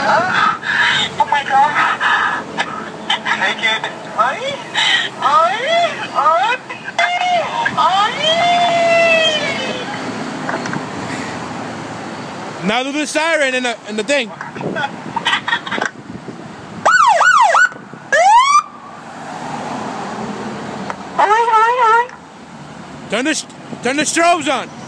Oh my God. Take it. Now do the siren and the thing. Turn the strobes on.